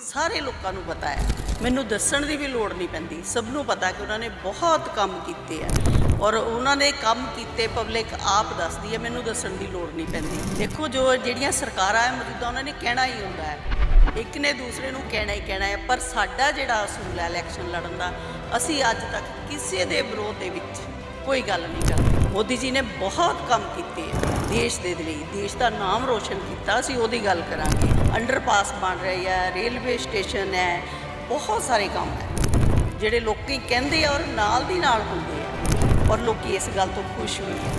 ਸਾਰੇ ਲੋਕਾਂ ਨੂੰ ਪਤਾ ਹੈ। ਮੈਨੂੰ ਦੱਸਣ ਦੀ ਵੀ ਲੋੜ ਨਹੀਂ ਪੈਂਦੀ, ਸਭ ਨੂੰ ਪਤਾ ਕਿ ਉਹਨਾਂ ਨੇ ਬਹੁਤ ਕੰਮ ਕੀਤੇ ਆ ਔਰ ਉਹਨਾਂ ਨੇ ਕੰਮ ਕੀਤੇ ਪਬਲਿਕ ਆਪ ਦੱਸਦੀ ਹੈ, ਮੈਨੂੰ ਦੱਸਣ ਦੀ ਲੋੜ ਨਹੀਂ ਪੈਂਦੀ। ਦੇਖੋ ਜੋ ਜਿਹੜੀਆਂ ਸਰਕਾਰਾਂ ਹੈ ਮੌਜੂਦਾ ਉਹਨਾਂ ਨੇ ਕਹਿਣਾ ਹੀ ਹੁੰਦਾ ਹੈ, ਇੱਕ ਨੇ ਦੂਸਰੇ ਨੂੰ ਕਹਿਣਾ ਹੀ ਕਹਿਣਾ ਹੈ, ਪਰ ਸਾਡਾ ਜਿਹੜਾ ਅਸੂਲ ਹੈ ਇਲੈਕਸ਼ਨ ਲੜਨ ਦਾ, ਅਸੀਂ ਅੱਜ ਤੱਕ ਕਿਸੇ ਦੇ ਵਿਰੋਧ ਦੇ ਵਿੱਚ ਕੋਈ ਗੱਲ ਨਹੀਂ ਕਰਦੇ। ਮੋਦੀ ਜੀ ਨੇ ਬਹੁਤ ਕੰਮ ਕੀਤੇ ਆ ਦੇਸ਼ ਦੇ ਲਈ, ਦੇਸ਼ ਦਾ ਨਾਮ ਰੋਸ਼ਨ ਕੀਤਾ, ਅਸੀਂ ਉਹਦੀ ਗੱਲ ਕਰਾਂਗੇ। ਅੰਡਰਪਾਸ ਬਣ ਰਹੇ ਆ, ਰੇਲਵੇ ਸਟੇਸ਼ਨ ਹੈ, ਬਹੁਤ ਸਾਰੇ ਕੰਮ ਹੈ ਜਿਹੜੇ ਲੋਕੀ ਕਹਿੰਦੇ ਆ ਔਰ ਨਾਲ ਦੀ ਨਾਲ ਹੁੰਦੇ ਆ ਔਰ ਲੋਕੀ ਇਸ ਗੱਲ ਤੋਂ ਖੁਸ਼ ਹੋਏ ਆ।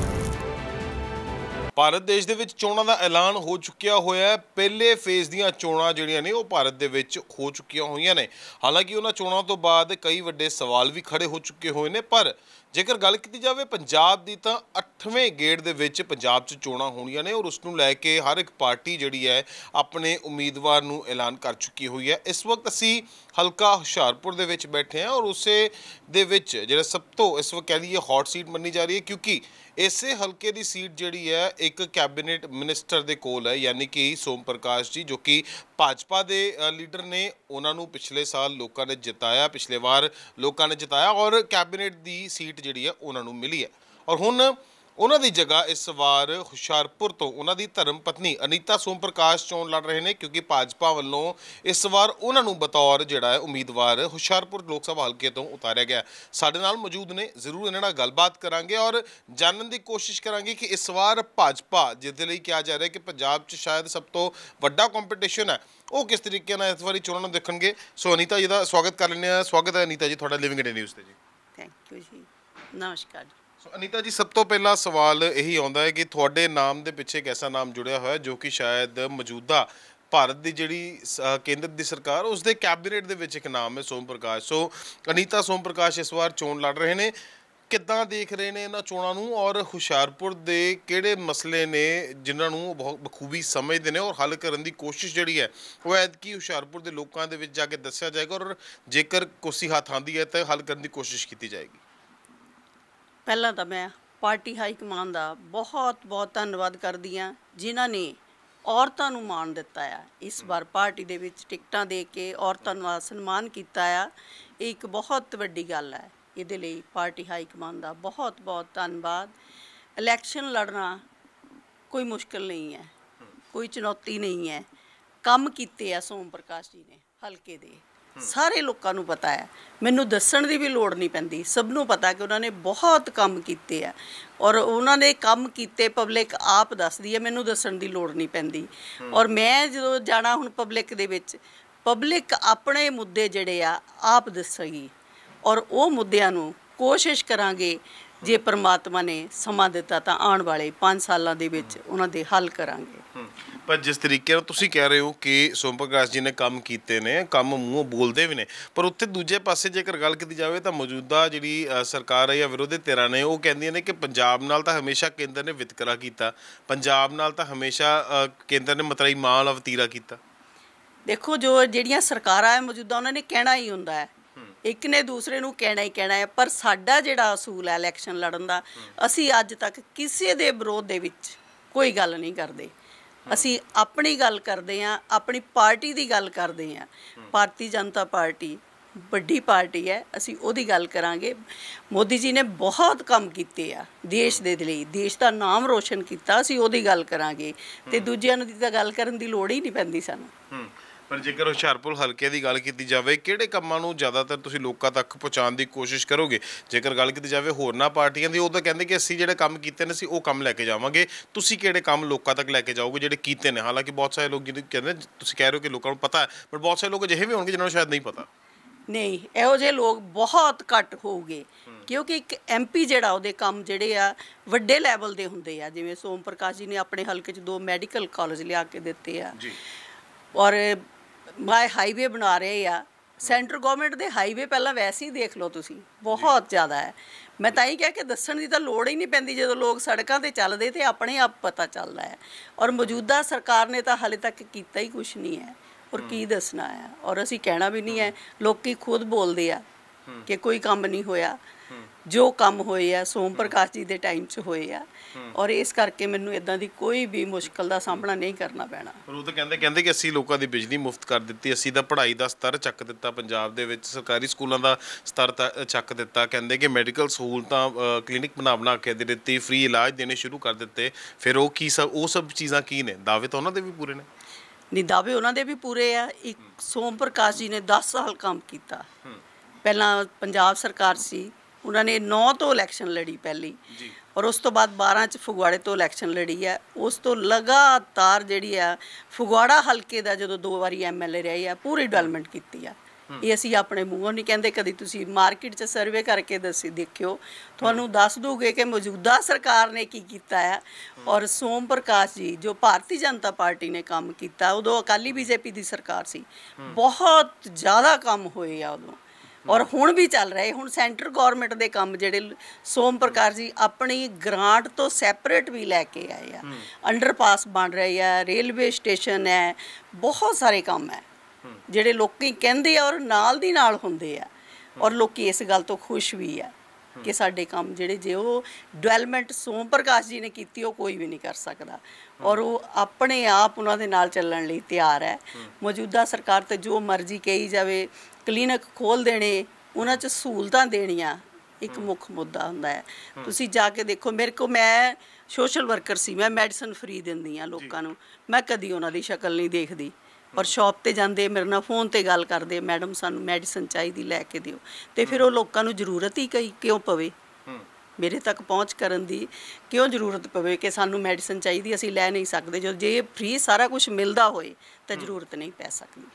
ਭਾਰਤ ਦੇਸ਼ ਦੇ ਵਿੱਚ ਚੋਣਾਂ ਦਾ ਐਲਾਨ ਹੋ ਚੁੱਕਿਆ ਹੋਇਆ ਹੈ। ਪਹਿਲੇ ਫੇਜ਼ ਦੀਆਂ ਚੋਣਾਂ ਜਿਹੜੀਆਂ ਨੇ ਉਹ ਭਾਰਤ ਦੇ ਵਿੱਚ ਹੋ ਚੁੱਕੀਆਂ ਹੋਈਆਂ ਨੇ। ਹਾਲਾਂਕਿ ਉਹਨਾਂ ਚੋਣਾਂ ਤੋਂ ਬਾਅਦ ਕਈ ਵੱਡੇ ਸਵਾਲ ਵੀ ਖੜੇ ਹੋ ਚੁੱਕੇ ਹੋਏ ਨੇ, ਪਰ ਜੇਕਰ ਗੱਲ ਕੀਤੀ ਜਾਵੇ ਪੰਜਾਬ ਦੀ ਤਾਂ 8ਵੇਂ ਗੇੜ ਦੇ ਵਿੱਚ ਪੰਜਾਬ 'ਚ ਚੋਣਾਂ ਹੋਣੀਆਂ ਨੇ ਔਰ ਉਸ ਨੂੰ ਲੈ ਕੇ ਹਰ ਇੱਕ ਪਾਰਟੀ ਜਿਹੜੀ ਹੈ ਆਪਣੇ ਉਮੀਦਵਾਰ ਨੂੰ ਐਲਾਨ ਕਰ ਚੁੱਕੀ ਹੋਈ ਹੈ। ਇਸ ਵਕਤ ਅਸੀਂ ਹਲਕਾ ਹੁਸ਼ਿਆਰਪੁਰ ਦੇ ਵਿੱਚ ਬੈਠੇ ਹਾਂ ਔਰ ਉਸੇ ਦੇ ਵਿੱਚ ਜਿਹੜਾ ਸਭ ਤੋਂ ਇਸ ਵਕਤ ਕਹਿ ਲਈਏ ਹੌਟ ਸੀਟ ਮੰਨੀ ਜਾ ਰਹੀ ਹੈ, ਕਿਉਂਕਿ ਇਸੇ ਹਲਕੇ ਦੀ ਸੀਟ ਜਿਹੜੀ ਹੈ ਇੱਕ ਕੈਬਨਿਟ ਮਿਨਿਸਟਰ ਦੇ ਕੋਲ ਹੈ, ਯਾਨੀ ਕਿ ਸੋਮ ਪ੍ਰਕਾਸ਼ ਜੀ, ਜੋ ਕਿ ਭਾਜਪਾ ਦੇ ਲੀਡਰ ਨੇ। ਉਹਨਾਂ ਨੂੰ ਪਿਛਲੇ ਸਾਲ ਲੋਕਾਂ ਨੇ ਜਿਤਾਇਆ, ਪਿਛਲੇ ਵਾਰ ਲੋਕਾਂ ਨੇ ਜਿਤਾਇਆ ਔਰ ਕੈਬਨਿਟ ਦੀ ਸੀਟ ਜਿਹੜੀ ਹੈ ਉਹਨਾਂ ਨੂੰ ਮਿਲੀ ਹੈ। ਔਰ ਹੁਣ ਉਹਨਾਂ ਦੀ ਜਗ੍ਹਾ ਇਸ ਵਾਰ ਹੁਸ਼ਿਆਰਪੁਰ ਤੋਂ ਉਹਨਾਂ ਦੀ ਧਰਮ ਪਤਨੀ ਅਨੀਤਾ ਸੋਮ ਪ੍ਰਕਾਸ਼ ਚੋਣ ਲੜ ਰਹੇ ਨੇ, ਕਿਉਂਕਿ ਭਾਜਪਾ ਵੱਲੋਂ ਇਸ ਵਾਰ ਉਹਨਾਂ ਨੂੰ ਬਤੌਰ ਜਿਹੜਾ ਹੈ ਉਮੀਦਵਾਰ ਹੁਸ਼ਿਆਰਪੁਰ ਲੋਕ ਸਭਾ ਹਲਕੇ ਤੋਂ ਉਤਾਰਿਆ ਗਿਆ। ਸਾਡੇ ਨਾਲ ਮੌਜੂਦ ਨੇ, ਜ਼ਰੂਰ ਇਹਨਾਂ ਨਾਲ ਗੱਲਬਾਤ ਕਰਾਂਗੇ ਔਰ ਜਾਣਨ ਦੀ ਕੋਸ਼ਿਸ਼ ਕਰਾਂਗੇ ਕਿ ਇਸ ਵਾਰ ਭਾਜਪਾ ਜਿਹਦੇ ਲਈ ਕਿਹਾ ਜਾ ਰਿਹਾ ਕਿ ਪੰਜਾਬ 'ਚ ਸ਼ਾਇਦ ਸਭ ਤੋਂ ਵੱਡਾ ਕੰਪੀਟੀਸ਼ਨ ਹੈ, ਉਹ ਕਿਸ ਤਰੀਕੇ ਨਾਲ ਇਸ ਵਾਰੀ ਚੋਣਾਂ ਨੂੰ ਦੇਖਣਗੇ। ਸੋ ਅਨੀਤਾ ਜੀ ਦਾ ਸਵਾਗਤ ਕਰ ਲੈਂਦੇ ਹਾਂ। ਸਵਾਗਤ ਹੈ ਅਨੀਤਾ ਜੀ ਤੁਹਾਡਾ ਲਿਵਿੰਗ ਇੰਡੀਆ ਨਿਊਜ਼ 'ਤੇ ਜੀ। ਥੈਂਕ ਯੂ ਜੀ, ਨਮਸਕਾਰ। ਸੋ ਅਨੀਤਾ ਜੀ, ਸਭ ਤੋਂ ਪਹਿਲਾ ਸਵਾਲ ਇਹੀ ਆਉਂਦਾ ਹੈ ਕਿ ਤੁਹਾਡੇ ਨਾਮ ਦੇ ਪਿੱਛੇ ਇੱਕ ਐਸਾ ਨਾਮ ਜੁੜਿਆ ਹੋਇਆ ਜੋ ਕਿ ਸ਼ਾਇਦ ਮੌਜੂਦਾ ਭਾਰਤ ਦੀ ਜਿਹੜੀ ਕੇਂਦਰ ਦੀ ਸਰਕਾਰ ਉਸ ਦੇ ਕੈਬਨਿਟ ਦੇ ਵਿੱਚ ਇੱਕ ਨਾਮ ਹੈ ਸੋਮ ਪ੍ਰਕਾਸ਼। ਸੋ ਅਨੀਤਾ ਸੋਮ ਪ੍ਰਕਾਸ਼ ਇਸ ਵਾਰ ਚੋਣ ਲੜ ਰਹੇ ਨੇ, ਕਿੱਦਾਂ ਦੇਖ ਰਹੇ ਨੇ ਇਹਨਾਂ ਚੋਣਾਂ ਨੂੰ ਔਰ ਹੁਸ਼ਿਆਰਪੁਰ ਦੇ ਕਿਹੜੇ ਮਸਲੇ ਨੇ ਜਿਨ੍ਹਾਂ ਨੂੰ ਉਹ ਬਹੁਤ ਬਖੂਬੀ ਸਮਝਦੇ ਨੇ ਔਰ ਹੱਲ ਕਰਨ ਦੀ ਕੋਸ਼ਿਸ਼ ਜਿਹੜੀ ਹੈ ਉਹ ਐਤਕੀ ਹੁਸ਼ਿਆਰਪੁਰ ਦੇ ਲੋਕਾਂ ਦੇ ਵਿੱਚ ਜਾ ਕੇ ਦੱਸਿਆ ਜਾਏਗਾ ਔਰ ਜੇਕਰ ਕੁਰਸੀ ਹੱਥ ਆਉਂਦੀ ਹੈ ਤਾਂ ਹੱਲ ਕਰਨ ਦੀ ਕੋਸ਼ਿਸ਼ ਕੀਤੀ ਜਾਏਗੀ। ਪਹਿਲਾਂ ਤਾਂ ਮੈਂ ਪਾਰਟੀ ਹਾਈ ਕਮਾਨ ਦਾ ਬਹੁਤ ਬਹੁਤ ਧੰਨਵਾਦ ਕਰਦੀ ਹਾਂ ਜਿਨ੍ਹਾਂ ਨੇ ਔਰਤਾਂ ਨੂੰ ਮਾਣ ਦਿੱਤਾ ਆ। ਇਸ ਵਾਰ ਪਾਰਟੀ ਦੇ ਵਿੱਚ ਟਿਕਟਾਂ ਦੇ ਕੇ ਔਰਤਾਂ ਦਾ ਸਨਮਾਨ ਕੀਤਾ ਆ, ਇਹ ਇੱਕ ਬਹੁਤ ਵੱਡੀ ਗੱਲ ਹੈ। ਇਹਦੇ ਲਈ ਪਾਰਟੀ ਹਾਈ ਕਮਾਨ ਦਾ ਬਹੁਤ ਬਹੁਤ ਧੰਨਵਾਦ। ਇਲੈਕਸ਼ਨ ਲੜਨਾ ਕੋਈ ਮੁਸ਼ਕਿਲ ਨਹੀਂ ਹੈ, ਕੋਈ ਚੁਣੌਤੀ ਨਹੀਂ ਹੈ। ਕੰਮ ਕੀਤੇ ਆ ਸੋਮ ਪ੍ਰਕਾਸ਼ ਜੀ ਨੇ ਹਲਕੇ ਦੇ, ਸਾਰੇ ਲੋਕਾਂ ਨੂੰ ਪਤਾ ਹੈ, ਮੈਨੂੰ ਦੱਸਣ ਦੀ ਵੀ ਲੋੜ ਨਹੀਂ ਪੈਂਦੀ, ਸਭ ਨੂੰ ਪਤਾ ਕਿ ਉਹਨਾਂ ਨੇ ਬਹੁਤ ਕੰਮ ਕੀਤੇ ਆ ਔਰ ਉਹਨਾਂ ਨੇ ਕੰਮ ਕੀਤੇ ਪਬਲਿਕ ਆਪ ਦੱਸਦੀ ਹੈ, ਮੈਨੂੰ ਦੱਸਣ ਦੀ ਲੋੜ ਨਹੀਂ ਪੈਂਦੀ। ਔਰ ਮੈਂ ਜਦੋਂ ਜਾਣਾ ਹੁਣ ਪਬਲਿਕ ਦੇ ਵਿੱਚ, ਪਬਲਿਕ ਆਪਣੇ ਮੁੱਦੇ ਜਿਹੜੇ ਆ ਆਪ ਦੱਸੇਗੀ ਔਰ ਉਹ ਮੁੱਦਿਆਂ ਨੂੰ ਕੋਸ਼ਿਸ਼ ਕਰਾਂਗੇ, ਜੇ ਪਰਮਾਤਮਾ ਨੇ ਸਮਾਂ ਦਿੱਤਾ ਤਾਂ ਆਉਣ ਵਾਲੇ 5 ਸਾਲਾਂ ਦੇ ਵਿੱਚ ਉਹਨਾਂ ਦੇ ਹੱਲ ਕਰਾਂਗੇ। ਪਰ ਜਿਸ ਤਰੀਕੇ ਨਾਲ ਤੁਸੀਂ ਕਹਿ ਰਹੇ ਹੋ ਕਿ ਸੋਮ ਪ੍ਰਕਾਸ਼ ਜੀ ਨੇ ਕੰਮ ਕੀਤੇ ਨੇ, ਕੰਮ ਮੂੰਹੋਂ ਬੋਲਦੇ ਵੀ ਨੇ, ਪਰ ਉੱਥੇ ਦੂਜੇ ਪਾਸੇ ਜੇਕਰ ਗੱਲ ਕੀਤੀ ਜਾਵੇ ਤਾਂ ਮੌਜੂਦਾ ਜਿਹੜੀ ਸਰਕਾਰ ਹੈ ਜਾਂ ਵਿਰੋਧੀ ਧਿਰਾਂ ਨੇ ਉਹ ਕਹਿੰਦੀਆਂ ਨੇ ਕਿ ਪੰਜਾਬ ਨਾਲ ਤਾਂ ਹਮੇਸ਼ਾ ਕੇਂਦਰ ਨੇ ਵਿਤਕਰਾ ਕੀਤਾ, ਪੰਜਾਬ ਨਾਲ ਤਾਂ ਹਮੇਸ਼ਾ ਕੇਂਦਰ ਨੇ ਮਤਰਾਈ ਮਾਲ ਵਤੀਰਾ ਕੀਤਾ। ਦੇਖੋ ਜੋ ਜਿਹੜੀਆਂ ਸਰਕਾਰਾਂ ਹੈ ਮੌਜੂਦਾ ਉਹਨਾਂ ਨੇ ਕਹਿਣਾ ਹੀ ਹੁੰਦਾ ਹੈ, ਇੱਕ ਨੇ ਦੂਸਰੇ ਨੂੰ ਕਹਿਣਾ ਹੀ ਕਹਿਣਾ ਹੈ, ਪਰ ਸਾਡਾ ਜਿਹੜਾ ਅਸੂਲ ਹੈ ਇਲੈਕਸ਼ਨ ਲੜਨ ਦਾ, ਅਸੀਂ ਅੱਜ ਤੱਕ ਕਿਸੇ ਦੇ ਵਿਰੋਧ ਦੇ ਵਿੱਚ ਕੋਈ ਗੱਲ ਨਹੀਂ ਕਰਦੇ। ਅਸੀਂ ਆਪਣੀ ਗੱਲ ਕਰਦੇ ਹਾਂ, ਆਪਣੀ ਪਾਰਟੀ ਦੀ ਗੱਲ ਕਰਦੇ ਹਾਂ। ਭਾਰਤੀ ਜਨਤਾ ਪਾਰਟੀ ਵੱਡੀ ਪਾਰਟੀ ਹੈ, ਅਸੀਂ ਉਹਦੀ ਗੱਲ ਕਰਾਂਗੇ। ਮੋਦੀ ਜੀ ਨੇ ਬਹੁਤ ਕੰਮ ਕੀਤੇ ਆ ਦੇਸ਼ ਦੇ ਲਈ, ਦੇਸ਼ ਦਾ ਨਾਮ ਰੋਸ਼ਨ ਕੀਤਾ, ਅਸੀਂ ਉਹਦੀ ਗੱਲ ਕਰਾਂਗੇ ਅਤੇ ਦੂਜਿਆਂ ਨੂੰ ਤਾਂ ਗੱਲ ਕਰਨ ਦੀ ਲੋੜ ਹੀ ਨਹੀਂ ਪੈਂਦੀ ਸਾਨੂੰ। ਪਰ ਜੇਕਰ ਹੁਸ਼ਿਆਰਪੁਰ ਹਲਕੇ ਦੀ ਗੱਲ ਕੀਤੀ ਜਾਵੇ, ਕਿਹੜੇ ਕੰਮਾਂ ਨੂੰ ਜ਼ਿਆਦਾਤਰ ਤੁਸੀਂ ਲੋਕਾਂ ਤੱਕ ਪਹੁੰਚਾਉਣ ਦੀ ਕੋਸ਼ਿਸ਼ ਕਰੋਗੇ? ਜੇਕਰ ਗੱਲ ਕੀਤੀ ਜਾਵੇ ਹੋਰਨਾਂ ਪਾਰਟੀਆਂ ਦੀ, ਉਹ ਤਾਂ ਕਹਿੰਦੇ ਕਿ ਅਸੀਂ ਜਿਹੜੇ ਕੰਮ ਕੀਤੇ ਨੇ ਅਸੀਂ ਉਹ ਕੰਮ ਲੈ ਕੇ ਜਾਵਾਂਗੇ, ਤੁਸੀਂ ਕਿਹੜੇ ਕੰਮ ਲੋਕਾਂ ਤੱਕ ਲੈ ਕੇ ਜਾਓਗੇ ਜਿਹੜੇ ਕੀਤੇ ਨੇ? ਹਾਲਾਂਕਿ ਬਹੁਤ ਸਾਰੇ ਲੋਕ ਜਿਹੜੇ ਕਹਿੰਦੇ, ਤੁਸੀਂ ਕਹਿ ਰਹੇ ਹੋ ਕਿ ਲੋਕਾਂ ਨੂੰ ਪਤਾ ਹੈ, ਪਰ ਬਹੁਤ ਸਾਰੇ ਲੋਕ ਅਜਿਹੇ ਵੀ ਹੋਣਗੇ ਜਿਹਨਾਂ ਨੂੰ ਸ਼ਾਇਦ ਨਹੀਂ ਪਤਾ। ਨਹੀਂ, ਇਹੋ ਜਿਹੇ ਲੋਕ ਬਹੁਤ ਘੱਟ ਹੋਊਗੇ, ਕਿਉਂਕਿ ਇੱਕ MP ਜਿਹੜਾ ਉਹਦੇ ਕੰਮ ਜਿਹੜੇ ਆ ਵੱਡੇ ਲੈਵਲ ਦੇ ਹੁੰਦੇ ਆ। ਜਿਵੇਂ ਸੋਮ ਪ੍ਰਕਾਸ਼ ਜੀ ਨੇ ਆਪਣੇ ਹਲਕੇ 'ਚ 2 ਮੈਡੀਕਲ ਕਾਲਜ ਲਿਆ ਕੇ ਦਿੱਤੇ ਆ ਔਰ ਹਾਈਵੇ ਬਣਾ ਰਹੇ ਆ। ਸੈਂਟਰ ਗੌਰਮੈਂਟ ਦੇ ਹਾਈਵੇ ਪਹਿਲਾਂ ਵੈਸੇ ਹੀ ਦੇਖ ਲਓ ਤੁਸੀਂ, ਬਹੁਤ ਜ਼ਿਆਦਾ ਹੈ। ਮੈਂ ਤਾਂ ਹੀ ਕਿਹਾ ਕਿ ਦੱਸਣ ਦੀ ਤਾਂ ਲੋੜ ਹੀ ਨਹੀਂ ਪੈਂਦੀ, ਜਦੋਂ ਲੋਕ ਸੜਕਾਂ 'ਤੇ ਚੱਲਦੇ ਤਾਂ ਆਪਣੇ ਆਪ ਪਤਾ ਚੱਲਦਾ ਹੈ। ਔਰ ਮੌਜੂਦਾ ਸਰਕਾਰ ਨੇ ਤਾਂ ਹਾਲੇ ਤੱਕ ਕੀਤਾ ਹੀ ਕੁਛ ਨਹੀਂ ਹੈ ਔਰ ਕੀ ਦੱਸਣਾ ਹੈ, ਔਰ ਅਸੀਂ ਕਹਿਣਾ ਵੀ ਨਹੀਂ ਹੈ। ਲੋਕ ਖੁਦ ਬੋਲਦੇ ਆ ਕਿ ਕੋਈ ਕੰਮ ਨਹੀਂ ਹੋਇਆ, ਜੋ ਕੰਮ ਹੋਏ ਆ ਸੋਮ ਪ੍ਰਕਾਸ਼ ਜੀ ਦੇ ਟਾਈਮ 'ਚ ਹੋਏ ਆ, ਔਰ ਇਸ ਕਰਕੇ ਮੈਨੂੰ ਇਦਾਂ ਦੀ ਕੋਈ ਵੀ ਮੁਸ਼ਕਲ ਦਾ ਸਾਹਮਣਾ ਨਹੀਂ ਕਰਨਾ ਪੈਣਾ। ਪਰ ਉਹ ਤਾਂ ਕਹਿੰਦੇ ਕਿ ਅਸੀਂ ਲੋਕਾਂ ਦੀ ਬਿਜਲੀ ਮੁਫਤ ਕਰ ਦਿੱਤੀ, ਅਸੀਂ ਤਾਂ ਪੜ੍ਹਾਈ ਦਾ ਸਤਰ ਚੱਕ ਦਿੱਤਾ, ਪੰਜਾਬ ਦੇ ਵਿੱਚ ਸਰਕਾਰੀ ਸਕੂਲਾਂ ਦਾ ਸਤਰ ਚੱਕ ਦਿੱਤਾ, ਕਹਿੰਦੇ ਕਿ ਮੈਡੀਕਲ ਸਹੂਲਤਾਂ ਕਲੀਨਿਕ ਬਣਾ ਕੇ ਦੇ ਦਿੱਤੀ, ਫ੍ਰੀ ਇਲਾਜ ਦੇਣੇ ਸ਼ੁਰੂ ਕਰ ਦਿੱਤੇ। ਫਿਰ ਉਹ ਸਭ ਚੀਜ਼ਾਂ ਕੀ ਨੇ? ਦਾਅਵੇ ਤਾਂ ਉਹਨਾਂ ਦੇ ਵੀ ਪੂਰੇ ਨੇ। ਨਹੀਂ, ਦਾਅਵੇ ਉਹਨਾਂ ਦੇ ਵੀ ਪੂਰੇ ਆ। ਇੱਕ ਸੋਮ ਪ੍ਰਕਾਸ਼ ਜੀ ਨੇ 10 ਸਾਲ ਕੰਮ ਕੀਤਾ। ਪਹਿਲਾਂ ਪੰਜਾਬ ਸਰਕਾਰ ਸੀ, ਉਹਨਾਂ ਨੇ 9 ਤੋਂ ਇਲੈਕਸ਼ਨ ਲੜੀ ਪਹਿਲੀ, ਔਰ ਉਸ ਤੋਂ ਬਾਅਦ 12 'ਚ ਫਗਵਾੜੇ ਤੋਂ ਇਲੈਕਸ਼ਨ ਲੜੀ ਹੈ। ਉਸ ਤੋਂ ਲਗਾਤਾਰ ਜਿਹੜੀ ਆ ਫਗਵਾੜਾ ਹਲਕੇ ਦਾ ਜਦੋਂ 2 ਵਾਰੀ MLA ਰਹੇ ਆ, ਪੂਰੀ ਡਿਵੈਲਪਮੈਂਟ ਕੀਤੀ ਆ। ਇਹ ਅਸੀਂ ਆਪਣੇ ਮੂੰਹੋਂ ਨਹੀਂ ਕਹਿੰਦੇ, ਕਦੀ ਤੁਸੀਂ ਮਾਰਕੀਟ 'ਚ ਸਰਵੇ ਕਰਕੇ ਦੇਖਿਓ, ਤੁਹਾਨੂੰ ਦੱਸ ਦੂਗੇ ਕਿ ਮੌਜੂਦਾ ਸਰਕਾਰ ਨੇ ਕੀ ਕੀਤਾ ਹੈ। ਔਰ ਸੋਮ ਪ੍ਰਕਾਸ਼ ਜੀ ਜੋ ਭਾਰਤੀ ਜਨਤਾ ਪਾਰਟੀ ਨੇ ਕੰਮ ਕੀਤਾ, ਉਦੋਂ ਅਕਾਲੀ BJP ਦੀ ਸਰਕਾਰ ਸੀ, ਬਹੁਤ ਜ਼ਿਆਦਾ ਕੰਮ ਹੋਏ ਆ ਉਦੋਂ, ਔਰ ਹੁਣ ਵੀ ਚੱਲ ਰਹੇ। ਹੁਣ ਸੈਂਟਰ ਗੌਰਮੈਂਟ ਦੇ ਕੰਮ ਜਿਹੜੇ ਸੋਮ ਪ੍ਰਕਾਸ਼ ਜੀ ਆਪਣੀ ਗ੍ਰਾਂਟ ਤੋਂ ਸੈਪਰੇਟ ਵੀ ਲੈ ਕੇ ਆਏ ਆ। ਅੰਡਰਪਾਸ ਬਣ ਰਹੇ ਆ, ਰੇਲਵੇ ਸਟੇਸ਼ਨ ਹੈ, ਬਹੁਤ ਸਾਰੇ ਕੰਮ ਹੈ ਜਿਹੜੇ ਲੋਕੀ ਕਹਿੰਦੇ ਆ ਔਰ ਨਾਲ ਦੀ ਨਾਲ ਹੁੰਦੇ ਆ। ਔਰ ਲੋਕੀ ਇਸ ਗੱਲ ਤੋਂ ਖੁਸ਼ ਵੀ ਆ ਕਿ ਸਾਡੇ ਕੰਮ ਜਿਹੜੇ ਜੇ ਉਹ ਡਿਵੈਲਪਮੈਂਟ ਸੋਮ ਪ੍ਰਕਾਸ਼ ਜੀ ਨੇ ਕੀਤੀ, ਉਹ ਕੋਈ ਵੀ ਨਹੀਂ ਕਰ ਸਕਦਾ। ਔਰ ਉਹ ਆਪਣੇ ਆਪ ਉਹਨਾਂ ਦੇ ਨਾਲ ਚੱਲਣ ਲਈ ਤਿਆਰ ਹੈ। ਮੌਜੂਦਾ ਸਰਕਾਰ ਤੇ ਜੋ ਮਰਜ਼ੀ ਕਹੀ ਜਾਵੇ, ਕਲੀਨਿਕ ਖੋਲ੍ਹ ਦੇਣੇ, ਉਹਨਾਂ 'ਚ ਸਹੂਲਤਾਂ ਦੇਣੀਆਂ ਇੱਕ ਮੁੱਖ ਮੁੱਦਾ ਹੁੰਦਾ ਹੈ। ਤੁਸੀਂ ਜਾ ਕੇ ਦੇਖੋ, ਮੈਂ ਸੋਸ਼ਲ ਵਰਕਰ ਸੀ, ਮੈਂ ਮੈਡੀਸਨ ਫ੍ਰੀ ਦਿੰਦੀ ਹਾਂ ਲੋਕਾਂ ਨੂੰ। ਮੈਂ ਕਦੀ ਉਹਨਾਂ ਦੀ ਸ਼ਕਲ ਨਹੀਂ ਦੇਖਦੀ, ਔਰ ਸ਼ੌਪ 'ਤੇ ਜਾਂਦੇ ਮੇਰੇ ਨਾਲ ਫ਼ੋਨ 'ਤੇ ਗੱਲ ਕਰਦੇ, ਮੈਡਮ ਸਾਨੂੰ ਮੈਡੀਸਨ ਚਾਹੀਦੀ, ਲੈ ਕੇ ਦਿਓ। ਅਤੇ ਫਿਰ ਉਹ ਲੋਕਾਂ ਨੂੰ ਜ਼ਰੂਰਤ ਹੀ ਕਿਉਂ ਪਵੇ ਮੇਰੇ ਤੱਕ ਪਹੁੰਚ ਕਰਨ ਦੀ? ਕਿਉਂ ਜ਼ਰੂਰਤ ਪਵੇ ਕਿ ਸਾਨੂੰ ਮੈਡੀਸਨ ਚਾਹੀਦੀ, ਅਸੀਂ ਲੈ ਨਹੀਂ ਸਕਦੇ? ਜਦੋਂ ਜੇ ਫ੍ਰੀ ਸਾਰਾ ਕੁਝ ਮਿਲਦਾ ਹੋਏ ਤਾਂ ਜ਼ਰੂਰਤ ਨਹੀਂ ਪੈ ਸਕਦੀ।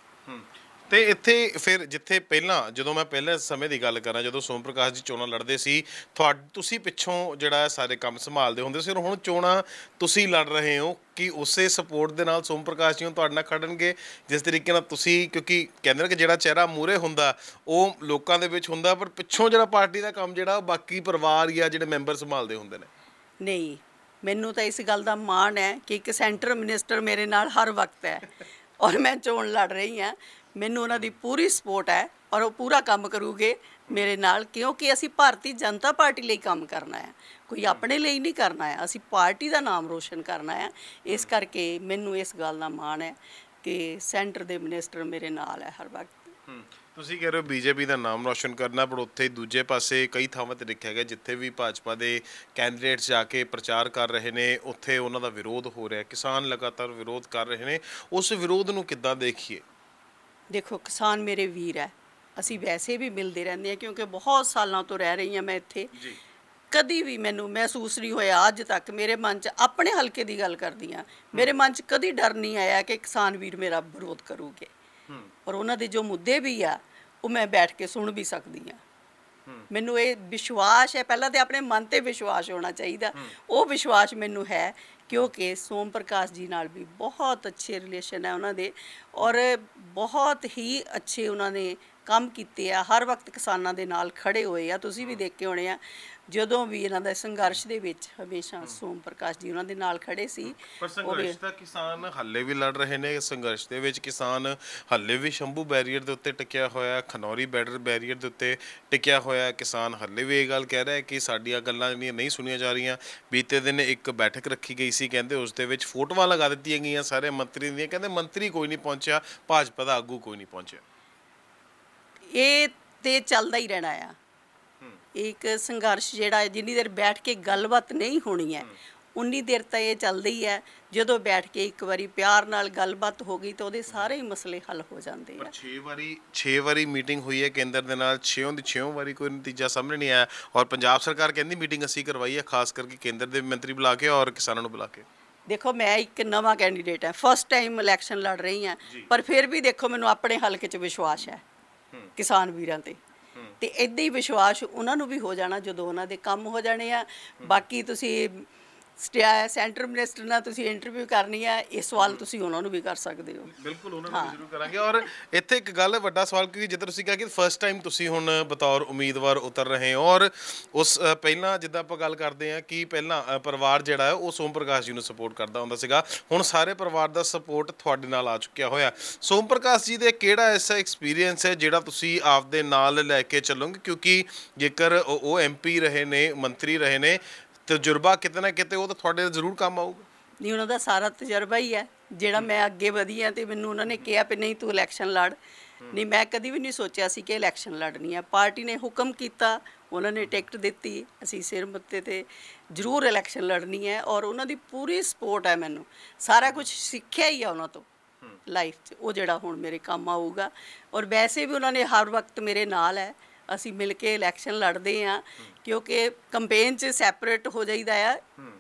ਤੇ ਇੱਥੇ ਫਿਰ ਜਿੱਥੇ ਪਹਿਲਾਂ, ਜਦੋਂ ਮੈਂ ਪਹਿਲੇ ਸਮੇਂ ਦੀ ਗੱਲ ਕਰਾਂ, ਜਦੋਂ ਸੋਮ ਪ੍ਰਕਾਸ਼ ਜੀ ਚੋਣਾਂ ਲੜਦੇ ਸੀ, ਤੁਸੀਂ ਪਿੱਛੋਂ ਜਿਹੜਾ ਸਾਰੇ ਕੰਮ ਸੰਭਾਲਦੇ ਹੁੰਦੇ ਸੀ, ਹੁਣ ਚੋਣਾਂ ਤੁਸੀਂ ਲੜ ਰਹੇ ਹੋ, ਕਿ ਉਸੇ ਸਪੋਰਟ ਦੇ ਨਾਲ ਸੋਮ ਪ੍ਰਕਾਸ਼ ਜੀ ਤੁਹਾਡੇ ਨਾਲ ਖੜਨਗੇ ਜਿਸ ਤਰੀਕੇ ਨਾਲ ਤੁਸੀਂ? ਕਿਉਂਕਿ ਕਹਿੰਦੇ ਨੇ ਕਿ ਜਿਹੜਾ ਚਿਹਰਾ ਮੂਹਰੇ ਹੁੰਦਾ ਉਹ ਲੋਕਾਂ ਦੇ ਵਿੱਚ ਹੁੰਦਾ, ਪਰ ਪਿੱਛੋਂ ਜਿਹੜਾ ਪਾਰਟੀ ਦਾ ਕੰਮ ਜਿਹੜਾ ਬਾਕੀ ਪਰਿਵਾਰ ਜਾਂ ਜਿਹੜੇ ਮੈਂਬਰ ਸੰਭਾਲਦੇ ਹੁੰਦੇ ਨੇ। ਨਹੀਂ, ਮੈਨੂੰ ਤਾਂ ਇਸ ਗੱਲ ਦਾ ਮਾਣ ਹੈ ਕਿ ਇੱਕ ਸੈਂਟਰ ਮਿਨਿਸਟਰ ਮੇਰੇ ਨਾਲ ਹਰ ਵਕਤ ਹੈ, ਔਰ ਮੈਂ ਚੋਣ ਲੜ ਰਹੀ ਹਾਂ। ਮੈਨੂੰ ਉਹਨਾਂ ਦੀ ਪੂਰੀ ਸਪੋਰਟ ਹੈ, ਔਰ ਉਹ ਪੂਰਾ ਕੰਮ ਕਰੂਗੇ ਮੇਰੇ ਨਾਲ, ਕਿਉਂਕਿ ਅਸੀਂ ਭਾਰਤੀ ਜਨਤਾ ਪਾਰਟੀ ਲਈ ਕੰਮ ਕਰਨਾ ਹੈ, ਕੋਈ ਆਪਣੇ ਲਈ ਨਹੀਂ ਕਰਨਾ ਹੈ। ਅਸੀਂ ਪਾਰਟੀ ਦਾ ਨਾਮ ਰੋਸ਼ਨ ਕਰਨਾ ਹੈ। ਇਸ ਕਰਕੇ ਮੈਨੂੰ ਇਸ ਗੱਲ ਦਾ ਮਾਣ ਹੈ ਕਿ ਸੈਂਟਰ ਦੇ ਮਿਨਿਸਟਰ ਮੇਰੇ ਨਾਲ ਹੈ ਹਰ ਵਕਤ। ਤੁਸੀਂ ਕਹਿ ਰਹੇ ਹੋ BJP ਦਾ ਨਾਮ ਰੋਸ਼ਨ ਕਰਨਾ, ਪਰ ਉੱਥੇ ਦੂਜੇ ਪਾਸੇ ਕਈ ਥਾਵਾਂ 'ਤੇ ਦੇਖਿਆ ਗਿਆ ਜਿੱਥੇ ਵੀ ਭਾਜਪਾ ਦੇ ਕੈਂਡੀਡੇਟਸ ਜਾ ਕੇ ਪ੍ਰਚਾਰ ਕਰ ਰਹੇ ਨੇ, ਉੱਥੇ ਉਹਨਾਂ ਦਾ ਵਿਰੋਧ ਹੋ ਰਿਹਾ। ਕਿਸਾਨ ਲਗਾਤਾਰ ਵਿਰੋਧ ਕਰ ਰਹੇ ਨੇ, ਉਸ ਵਿਰੋਧ ਨੂੰ ਕਿੱਦਾਂ ਦੇਖੀਏ? ਦੇਖੋ, ਕਿਸਾਨ ਮੇਰੇ ਵੀਰ ਹੈ, ਅਸੀਂ ਵੈਸੇ ਵੀ ਮਿਲਦੇ ਰਹਿੰਦੇ ਹਾਂ, ਕਿਉਂਕਿ ਬਹੁਤ ਸਾਲਾਂ ਤੋਂ ਰਹਿ ਰਹੀ ਹਾਂ ਮੈਂ ਇੱਥੇ। ਕਦੀ ਵੀ ਮੈਨੂੰ ਮਹਿਸੂਸ ਨਹੀਂ ਹੋਇਆ ਅੱਜ ਤੱਕ, ਮੇਰੇ ਮਨ 'ਚ, ਆਪਣੇ ਹਲਕੇ ਦੀ ਗੱਲ ਕਰਦੀ ਹਾਂ, ਮੇਰੇ ਮਨ 'ਚ ਕਦੀ ਡਰ ਨਹੀਂ ਆਇਆ ਕਿ ਕਿਸਾਨ ਵੀਰ ਮੇਰਾ ਵਿਰੋਧ ਕਰੂਗੇ। ਔਰ ਉਹਨਾਂ ਦੇ ਜੋ ਮੁੱਦੇ ਵੀ ਆ ਉਹ ਮੈਂ ਬੈਠ ਕੇ ਸੁਣ ਵੀ ਸਕਦੀ ਹਾਂ। ਮੈਨੂੰ ਇਹ ਵਿਸ਼ਵਾਸ ਹੈ, ਪਹਿਲਾਂ ਤਾਂ ਆਪਣੇ ਮਨ 'ਤੇ ਵਿਸ਼ਵਾਸ ਹੋਣਾ ਚਾਹੀਦਾ। ਉਹ ਵਿਸ਼ਵਾਸ ਮੈਨੂੰ ਹੈ, ਕਿਉਂਕਿ ਸੋਮ ਪ੍ਰਕਾਸ਼ ਜੀ ਨਾਲ ਵੀ ਬਹੁਤ ਅੱਛੇ ਰਿਲੇਸ਼ਨ ਹੈ ਉਹਨਾਂ ਦੇ, ਔਰ ਬਹੁਤ ਹੀ ਅੱਛੇ ਉਹਨਾਂ ਨੇ ਕੰਮ ਕੀਤੇ ਆ। ਹਰ ਵਕਤ ਕਿਸਾਨਾਂ ਦੇ ਨਾਲ ਖੜੇ ਹੋਏ ਆ। ਤੁਸੀਂ ਵੀ ਦੇਖੇ ਹੋਣੇ ਆ, ਜਦੋਂ ਵੀ ਇਹਨਾਂ ਦਾ ਸੰਘਰਸ਼ ਦੇ ਵਿੱਚ ਹਮੇਸ਼ਾ ਸੋਮ ਪ੍ਰਕਾਸ਼ ਜੀ ਉਹਨਾਂ ਦੇ ਨਾਲ ਖੜੇ ਸੀ। ਪਰ ਸੰਘਰਸ਼ ਦਾ ਕਿਸਾਨ ਹੱਲੇ ਵੀ ਲੜ ਰਹੇ ਨੇ। ਸੰਘਰਸ਼ ਦੇ ਵਿੱਚ ਕਿਸਾਨ ਹੱਲੇ ਵੀ ਸ਼ੰਭੂ ਬੈਰੀਅਰ ਦੇ ਉੱਤੇ ਟਿਕਿਆ ਹੋਇਆ, ਖਨੌਰੀ ਬਾਰਡਰ ਬੈਰੀਅਰ ਦੇ ਉੱਤੇ ਟਿਕਿਆ ਹੋਇਆ। ਕਿਸਾਨ ਹੱਲੇ ਵੀ ਇਹ ਗੱਲ ਕਹਿ ਰਿਹਾ ਕਿ ਸਾਡੀਆਂ ਗੱਲਾਂ ਜਿਹੜੀਆਂ ਨਹੀਂ ਸੁਣੀਆਂ ਜਾ ਰਹੀਆਂ। ਬੀਤੇ ਦਿਨ ਇੱਕ ਬੈਠਕ ਰੱਖੀ ਗਈ ਸੀ, ਕਹਿੰਦੇ ਉਸ ਦੇ ਵਿੱਚ ਫੋਟੋਆਂ ਲਗਾ ਦਿੱਤੀਆਂ ਗਈਆਂ ਸਾਰੇ ਮੰਤਰੀ ਦੀਆਂ, ਕਹਿੰਦੇ ਮੰਤਰੀ ਕੋਈ ਨਹੀਂ ਪਹੁੰਚਿਆ, ਭਾਜਪਾ ਦਾ ਆਗੂ ਕੋਈ ਨਹੀਂ ਪਹੁੰਚਿਆ। ਇਹ ਤੇ ਚੱਲਦਾ ਹੀ ਰਹਿਣਾ ਆ। ਇੱਕ ਸੰਘਰਸ਼ ਜਿਹੜਾ ਜਿੰਨੀ ਦੇਰ ਬੈਠ ਕੇ ਗੱਲਬਾਤ ਨਹੀਂ ਹੋਣੀ ਹੈ, ਉਨੀ ਦੇਰ ਤਾਂ ਇਹ ਚੱਲਦਾ ਹੀ ਹੈ। ਜਦੋਂ ਬੈਠ ਕੇ ਇੱਕ ਵਾਰੀ ਪਿਆਰ ਨਾਲ ਗੱਲਬਾਤ ਹੋ ਗਈ ਤਾਂ ਉਹਦੇ ਸਾਰੇ ਹੀ ਮਸਲੇ ਹੱਲ ਹੋ ਜਾਂਦੇ ਆ। 6 ਵਾਰੀ ਮੀਟਿੰਗ ਹੋਈ ਹੈ ਕੇਂਦਰ ਦੇ ਨਾਲ, 6 ਵਾਰੀ ਕੋਈ ਨਤੀਜਾ ਸਾਹਮਣੇ ਨਹੀਂ ਆਇਆ। ਔਰ ਪੰਜਾਬ ਸਰਕਾਰ ਕਹਿੰਦੀ ਮੀਟਿੰਗ ਅਸੀਂ ਕਰਵਾਈ ਹੈ, ਖਾਸ ਕਰਕੇ ਕੇਂਦਰ ਦੇ ਮੰਤਰੀ ਬੁਲਾ ਕੇ ਔਰ ਕਿਸਾਨਾਂ ਨੂੰ ਬੁਲਾ ਕੇ। ਦੇਖੋ, ਮੈਂ ਇੱਕ ਨਵਾਂ ਕੈਂਡੀਡੇਟ ਹਾਂ, ਫਸਟ ਟਾਈਮ ਇਲੈਕਸ਼ਨ ਲੜ ਰਹੀ ਹਾਂ, ਪਰ ਫਿਰ ਵੀ ਦੇਖੋ ਮੈਨੂੰ ਆਪਣੇ ਹਲਕੇ 'ਚ ਵਿਸ਼ਵਾਸ ਹੈ ਕਿਸਾਨ ਵੀਰਾਂ 'ਤੇ, ਅਤੇ ਇੱਦਾਂ ਹੀ ਵਿਸ਼ਵਾਸ ਉਹਨਾਂ ਨੂੰ ਵੀ ਹੋ ਜਾਣਾ ਜਦੋਂ ਉਹਨਾਂ ਦੇ ਕੰਮ ਹੋ ਜਾਣੇ ਆ। ਬਾਕੀ ਤੁਸੀਂ ਸੈਂਟਰ ਮਿਨਿਸਟਰ ਨਾਲ ਤੁਸੀਂ ਇੰਟਰਵਿਊ ਕਰਨੀ ਹੈ, ਇਹ ਸਵਾਲ ਤੁਸੀਂ ਉਹਨਾਂ ਨੂੰ ਵੀ ਕਰ ਸਕਦੇ ਹੋ। ਬਿਲਕੁਲ ਉਹਨਾਂ ਨੂੰ ਵੀ ਜ਼ਰੂਰ ਕਰਾਂਗੇ। ਔਰ ਇੱਥੇ ਇੱਕ ਗੱਲ ਵੱਡਾ ਸਵਾਲ, ਕਿਉਂਕਿ ਜਿੱਦਾਂ ਤੁਸੀਂ ਕਿਹਾ ਕਿ ਫਸਟ ਟਾਈਮ ਤੁਸੀਂ ਹੁਣ ਬਤੌਰ ਉਮੀਦਵਾਰ ਉਤਰ ਰਹੇ ਹੋ, ਔਰ ਉਸ ਪਹਿਲਾਂ ਜਿੱਦਾਂ ਆਪਾਂ ਗੱਲ ਕਰਦੇ ਹਾਂ ਕਿ ਪਹਿਲਾਂ ਪਰਿਵਾਰ ਜਿਹੜਾ ਹੈ ਉਹ ਸੋਮ ਪ੍ਰਕਾਸ਼ ਜੀ ਨੂੰ ਸਪੋਰਟ ਕਰਦਾ ਹੁੰਦਾ ਸੀਗਾ, ਹੁਣ ਸਾਰੇ ਪਰਿਵਾਰ ਦਾ ਸਪੋਰਟ ਤੁਹਾਡੇ ਨਾਲ ਆ ਚੁੱਕਿਆ ਹੋਇਆ। ਸੋਮ ਪ੍ਰਕਾਸ਼ ਜੀ ਦੇ ਕਿਹੜਾ ਐਸਾ ਐਕਸਪੀਰੀਅੰਸ ਹੈ ਜਿਹੜਾ ਤੁਸੀਂ ਆਪਦੇ ਨਾਲ ਲੈ ਕੇ ਚੱਲੋਗੇ, ਕਿਉਂਕਿ ਜੇਕਰ ਉਹ MP ਰਹੇ ਨੇ, ਮੰਤਰੀ ਰਹੇ ਨੇ, ਤਜਰਬਾ ਕਿਤੇ ਨਾ ਕਿਤੇ ਉਹ ਤਾਂ ਤੁਹਾਡੇ ਜ਼ਰੂਰ ਕੰਮ ਆਊਗਾ। ਨਹੀਂ, ਉਹਨਾਂ ਦਾ ਸਾਰਾ ਤਜਰਬਾ ਹੀ ਹੈ ਜਿਹੜਾ ਮੈਂ ਅੱਗੇ ਵਧੀ ਹਾਂ, ਅਤੇ ਮੈਨੂੰ ਉਹਨਾਂ ਨੇ ਕਿਹਾ ਵੀ ਨਹੀਂ ਤੂੰ ਇਲੈਕਸ਼ਨ ਲੜ। ਨਹੀਂ, ਮੈਂ ਕਦੀ ਵੀ ਨਹੀਂ ਸੋਚਿਆ ਸੀ ਕਿ ਇਲੈਕਸ਼ਨ ਲੜਨੀ ਹੈ। ਪਾਰਟੀ ਨੇ ਹੁਕਮ ਕੀਤਾ, ਉਹਨਾਂ ਨੇ ਟਿਕਟ ਦਿੱਤੀ, ਅਸੀਂ ਸਿਰ ਮੱਥੇ 'ਤੇ ਜ਼ਰੂਰ ਇਲੈਕਸ਼ਨ ਲੜਨੀ ਹੈ, ਔਰ ਉਹਨਾਂ ਦੀ ਪੂਰੀ ਸਪੋਰਟ ਹੈ। ਮੈਨੂੰ ਸਾਰਾ ਕੁਝ ਸਿੱਖਿਆ ਹੀ ਆ ਉਹਨਾਂ ਤੋਂ ਲਾਈਫ 'ਚ, ਉਹ ਜਿਹੜਾ ਹੁਣ ਮੇਰੇ ਕੰਮ ਆਊਗਾ। ਔਰ ਵੈਸੇ ਵੀ ਉਹਨਾਂ ਨੇ ਹਰ ਵਕਤ ਮੇਰੇ ਨਾਲ ਹੈ, ਅਸੀਂ ਮਿਲ ਕੇ ਇਲੈਕਸ਼ਨ ਲੜਦੇ ਹਾਂ, ਕਿਉਂਕਿ ਕੰਪੇਨ 'ਚ ਸੈਪਰੇਟ ਹੋ ਜਾਈਦਾ ਆ।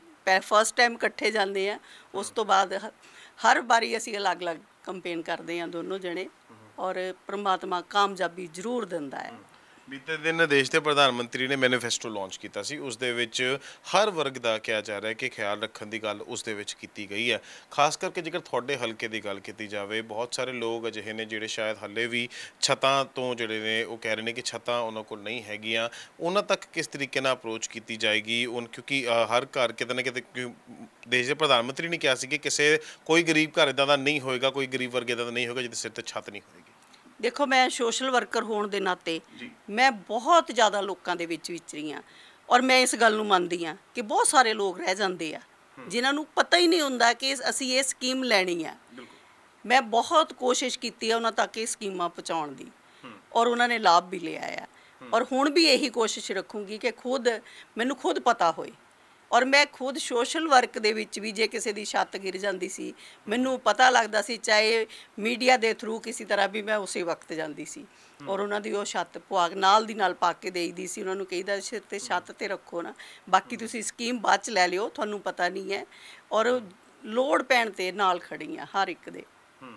ਫਸਟ ਟਾਈਮ ਇਕੱਠੇ ਜਾਂਦੇ ਆ, ਉਸ ਤੋਂ ਬਾਅਦ ਹਰ ਵਾਰੀ ਅਸੀਂ ਅਲੱਗ-ਅਲੱਗ ਕੰਪੇਨ ਕਰਦੇ ਹਾਂ ਦੋਨੋਂ ਜਣੇ, ਔਰ ਪ੍ਰਮਾਤਮਾ ਕਾਮਯਾਬੀ ਜ਼ਰੂਰ ਦਿੰਦਾ ਹੈ। ਬੀਤੇ ਦਿਨ ਦੇਸ਼ ਦੇ ਪ੍ਰਧਾਨ ਮੰਤਰੀ ਨੇ ਮੈਨੀਫੈਸਟੋ ਲਾਂਚ ਕੀਤਾ ਸੀ, ਉਸ ਦੇ ਵਿੱਚ ਹਰ ਵਰਗ ਦਾ ਕਿਹਾ ਜਾ ਰਿਹਾ ਕਿ ਖਿਆਲ ਰੱਖਣ ਦੀ ਗੱਲ ਉਸ ਦੇ ਵਿੱਚ ਕੀਤੀ ਗਈ ਹੈ। ਖਾਸ ਕਰਕੇ ਜੇਕਰ ਤੁਹਾਡੇ ਹਲਕੇ ਦੀ ਗੱਲ ਕੀਤੀ ਜਾਵੇ, ਬਹੁਤ ਸਾਰੇ ਲੋਕ ਅਜਿਹੇ ਨੇ ਜਿਹੜੇ ਸ਼ਾਇਦ ਹਾਲੇ ਵੀ ਛੱਤਾਂ ਤੋਂ ਜਿਹੜੇ ਨੇ ਉਹ ਕਹਿ ਰਹੇ ਨੇ ਕਿ ਛੱਤਾਂ ਉਹਨਾਂ ਕੋਲ ਨਹੀਂ ਹੈਗੀਆਂ, ਉਹਨਾਂ ਤੱਕ ਕਿਸ ਤਰੀਕੇ ਨਾਲ ਅਪਰੋਚ ਕੀਤੀ ਜਾਏਗੀ? ਕਿਉਂਕਿ ਹਰ ਘਰ ਕਿਤੇ ਨਾ ਕਿਤੇ, ਦੇਸ਼ ਦੇ ਪ੍ਰਧਾਨ ਮੰਤਰੀ ਨੇ ਕਿਹਾ ਸੀ ਕਿ ਕੋਈ ਗਰੀਬ ਘਰ ਇੱਦਾਂ ਦਾ ਨਹੀਂ ਹੋਏਗਾ, ਕੋਈ ਗਰੀਬ ਵਰਗ ਇੱਦਾਂ ਦਾ ਨਹੀਂ ਹੋਏਗਾ ਜਿਹਦੇ ਸਿਰ 'ਤੇ ਛੱਤ ਨਹੀਂ ਹੋਏਗੀ। ਦੇਖੋ, ਮੈਂ ਸੋਸ਼ਲ ਵਰਕਰ ਹੋਣ ਦੇ ਨਾਤੇ ਮੈਂ ਬਹੁਤ ਜ਼ਿਆਦਾ ਲੋਕਾਂ ਦੇ ਵਿੱਚ ਵਿਚਰੀ ਹਾਂ, ਔਰ ਮੈਂ ਇਸ ਗੱਲ ਨੂੰ ਮੰਨਦੀ ਹਾਂ ਕਿ ਬਹੁਤ ਸਾਰੇ ਲੋਕ ਰਹਿ ਜਾਂਦੇ ਆ ਜਿਨ੍ਹਾਂ ਨੂੰ ਪਤਾ ਹੀ ਨਹੀਂ ਹੁੰਦਾ ਕਿ ਅਸੀਂ ਇਹ ਸਕੀਮ ਲੈਣੀ ਆ। ਮੈਂ ਬਹੁਤ ਕੋਸ਼ਿਸ਼ ਕੀਤੀ ਹੈ ਉਹਨਾਂ ਤੱਕ ਇਹ ਸਕੀਮਾਂ ਪਹੁੰਚਾਉਣ ਦੀ, ਔਰ ਉਹਨਾਂ ਨੇ ਲਾਭ ਵੀ ਲਿਆ ਆ, ਔਰ ਹੁਣ ਵੀ ਇਹੀ ਕੋਸ਼ਿਸ਼ ਰੱਖੂੰਗੀ ਕਿ ਮੈਨੂੰ ਖੁਦ ਪਤਾ ਹੋਏ। ਔਰ ਮੈਂ ਖੁਦ ਸੋਸ਼ਲ ਵਰਕ ਦੇ ਵਿੱਚ ਵੀ ਜੇ ਕਿਸੇ ਦੀ ਛੱਤ ਗਿਰ ਜਾਂਦੀ ਸੀ, ਮੈਨੂੰ ਪਤਾ ਲੱਗਦਾ ਸੀ, ਚਾਹੇ ਮੀਡੀਆ ਦੇ ਥਰੂ ਕਿਸੇ ਤਰ੍ਹਾਂ ਵੀ, ਮੈਂ ਉਸੇ ਵਕਤ ਜਾਂਦੀ ਸੀ, ਔਰ ਉਹਨਾਂ ਦੀ ਉਹ ਛੱਤ ਨਾਲ ਦੀ ਨਾਲ ਪਾ ਕੇ ਦੇਈਦੀ ਸੀ। ਉਹਨਾਂ ਨੂੰ ਕਹੀਦਾ ਸਿਰ 'ਤੇ ਛੱਤ 'ਤੇ ਰੱਖੋ ਨਾ, ਬਾਕੀ ਤੁਸੀਂ ਸਕੀਮ ਬਾਅਦ 'ਚ ਲੈ ਲਿਓ, ਤੁਹਾਨੂੰ ਪਤਾ ਨਹੀਂ ਹੈ। ਔਰ ਲੋੜ ਪੈਣ 'ਤੇ ਨਾਲ ਖੜੀ ਹਾਂ ਹਰ ਇੱਕ ਦੇ।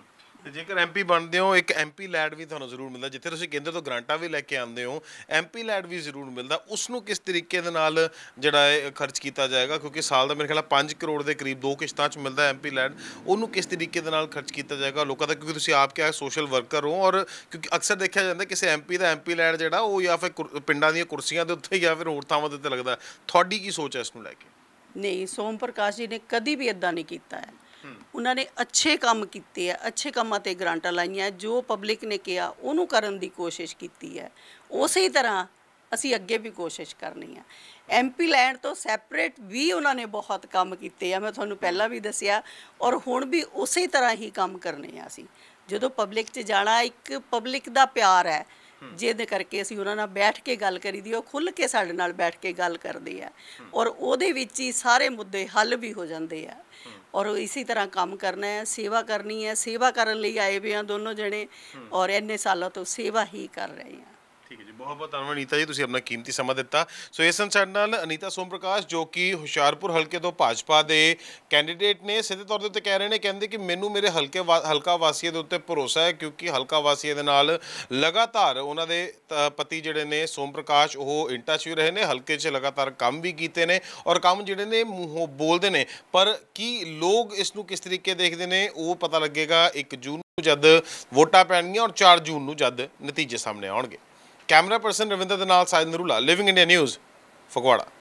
ਤੇ ਜੇਕਰ MP ਬਣਦੇ ਹੋ, ਇੱਕ MP ਲੈਡ ਵੀ ਤੁਹਾਨੂੰ ਜ਼ਰੂਰ ਮਿਲਦਾ, ਜਿੱਥੇ ਤੁਸੀਂ ਕੇਂਦਰ ਤੋਂ ਗ੍ਰਾਂਟਾਂ ਵੀ ਲੈ ਕੇ ਆਉਂਦੇ ਹੋ, MP ਲੈਡ ਵੀ ਜ਼ਰੂਰ ਮਿਲਦਾ। ਉਸ ਨੂੰ ਕਿਸ ਤਰੀਕੇ ਦੇ ਨਾਲ ਜਿਹੜਾ ਹੈ ਖਰਚ ਕੀਤਾ ਜਾਏਗਾ? ਕਿਉਂਕਿ ਸਾਲ ਦਾ ਮੇਰੇ ਖਿਆਲ 5 ਕਰੋੜ ਦੇ ਕਰੀਬ 2 ਕਿਸ਼ਤਾਂ 'ਚ ਮਿਲਦਾ MP ਲੈਡ, ਉਹਨੂੰ ਕਿਸ ਤਰੀਕੇ ਦੇ ਨਾਲ ਖਰਚ ਕੀਤਾ ਜਾਏਗਾ ਲੋਕਾਂ ਦਾ? ਕਿਉਂਕਿ ਤੁਸੀਂ ਆਪ ਕਿਹਾ ਸੋਸ਼ਲ ਵਰਕਰ ਹੋ, ਔਰ ਕਿਉਂਕਿ ਅਕਸਰ ਦੇਖਿਆ ਜਾਂਦਾ ਕਿਸੇ MP ਦਾ MP ਲੈਡ ਜਿਹੜਾ ਉਹ ਜਾਂ ਫਿਰ ਪਿੰਡਾਂ ਦੀਆਂ ਕੁਰਸੀਆਂ ਦੇ ਉੱਤੇ ਜਾਂ ਫਿਰ ਹੋਰ ਥਾਵਾਂ ਦੇ ਉੱਤੇ ਲੱਗਦਾ। ਤੁਹਾਡੀ ਕੀ ਸੋਚ ਹੈ ਇਸ ਨੂੰ ਲੈ ਕੇ? ਨਹੀਂ, ਸੋਮ ਪ੍ਰਕਾਸ਼ ਜੀ ਨੇ ਕਦੀ ਵੀ ਇੱਦਾਂ ਨਹੀਂ ਕੀਤਾ ਹੈ। ਉਹਨਾਂ ਨੇ ਅੱਛੇ ਕੰਮ ਕੀਤੇ ਆ, ਅੱਛੇ ਕੰਮਾਂ 'ਤੇ ਗ੍ਰਾਂਟਾਂ ਲਾਈਆਂ, ਜੋ ਪਬਲਿਕ ਨੇ ਕਿਹਾ ਉਹਨੂੰ ਕਰਨ ਦੀ ਕੋਸ਼ਿਸ਼ ਕੀਤੀ ਹੈ। ਉਸੇ ਤਰ੍ਹਾਂ ਅਸੀਂ ਅੱਗੇ ਵੀ ਕੋਸ਼ਿਸ਼ ਕਰਨੀ ਆ। MP ਲੈਂਡ ਤੋਂ ਸੈਪਰੇਟ ਵੀ ਉਹਨਾਂ ਨੇ ਬਹੁਤ ਕੰਮ ਕੀਤੇ ਆ, ਮੈਂ ਤੁਹਾਨੂੰ ਪਹਿਲਾਂ ਵੀ ਦੱਸਿਆ, ਔਰ ਹੁਣ ਵੀ ਉਸੇ ਤਰ੍ਹਾਂ ਹੀ ਕੰਮ ਕਰਨੇ ਆ। ਅਸੀਂ ਜਦੋਂ ਪਬਲਿਕ 'ਚ ਜਾਣਾ, ਇੱਕ ਪਬਲਿਕ ਦਾ ਪਿਆਰ ਹੈ ਜਿਹਦੇ ਕਰਕੇ ਅਸੀਂ ਉਹਨਾਂ ਨਾਲ ਬੈਠ ਕੇ ਗੱਲ ਕਰੀਦੀ, ਉਹ ਖੁੱਲ੍ਹ ਕੇ ਸਾਡੇ ਨਾਲ ਬੈਠ ਕੇ ਗੱਲ ਕਰਦੇ ਆ, ਔਰ ਉਹਦੇ ਵਿੱਚ ਹੀ ਸਾਰੇ ਮੁੱਦੇ ਹੱਲ ਵੀ ਹੋ ਜਾਂਦੇ ਆ। ਔਰ ਇਸੇ ਤਰ੍ਹਾਂ ਕੰਮ ਕਰਨਾ ਹੈ, ਸੇਵਾ ਕਰਨੀ ਹੈ। ਸੇਵਾ ਕਰਨ ਲਈ ਆਏ ਵੀ ਹਾਂ ਦੋਨੋਂ ਜਣੇ, ਔਰ ਇੰਨੇ ਸਾਲਾਂ ਤੋਂ ਸੇਵਾ ਹੀ ਕਰ ਰਹੇ ਹਾਂ। ਠੀਕ ਹੈ ਜੀ, ਬਹੁਤ ਬਹੁਤ ਧੰਨਵਾਦ ਅਨੀਤਾ ਜੀ, ਤੁਸੀਂ ਆਪਣਾ ਕੀਮਤੀ ਸਮਾਂ ਦਿੱਤਾ। ਸੋ ਇਸ ਸਾਡੇ ਨਾਲ ਅਨੀਤਾ ਸੋਮ ਪ੍ਰਕਾਸ਼, ਜੋ ਕਿ ਹੁਸ਼ਿਆਰਪੁਰ ਹਲਕੇ ਤੋਂ ਭਾਜਪਾ ਦੇ ਕੈਂਡੀਡੇਟ ਨੇ, ਸਿੱਧੇ ਤੌਰ ਦੇ ਉੱਤੇ ਕਹਿ ਰਹੇ ਨੇ, ਕਹਿੰਦੇ ਕਿ ਮੈਨੂੰ ਮੇਰੇ ਹਲਕਾ ਵਾਸੀਆਂ ਦੇ ਉੱਤੇ ਭਰੋਸਾ ਹੈ, ਕਿਉਂਕਿ ਹਲਕਾ ਵਾਸੀਆਂ ਦੇ ਨਾਲ ਲਗਾਤਾਰ ਉਹਨਾਂ ਦੇ ਪਤੀ ਜਿਹੜੇ ਨੇ ਸੋਮ ਪ੍ਰਕਾਸ਼, ਉਹ ਇਨ ਟੱਚ ਵੀ ਰਹੇ ਨੇ, ਹਲਕੇ 'ਚ ਲਗਾਤਾਰ ਕੰਮ ਵੀ ਕੀਤੇ ਨੇ, ਔਰ ਕੰਮ ਜਿਹੜੇ ਨੇ ਮੂੰਹੋਂ ਬੋਲਦੇ ਨੇ। ਪਰ ਕੀ ਲੋਕ ਇਸ ਨੂੰ ਕਿਸ ਤਰੀਕੇ ਦੇਖਦੇ ਨੇ ਉਹ ਪਤਾ ਲੱਗੇਗਾ 1 ਜੂਨ ਨੂੰ ਜਦ ਵੋਟਾਂ ਪੈਣਗੀਆਂ, ਔਰ 4 ਜੂਨ ਨੂੰ ਜਦ ਨਤੀਜੇ ਸਾਹਮਣੇ ਆਉਣਗੇ। ਕੈਮਰਾ ਪਰਸਨ ਰਵਿੰਦਰ ਦੇ ਨਾਲ ਸਾਇਦ Narula, living India News, Phagwara.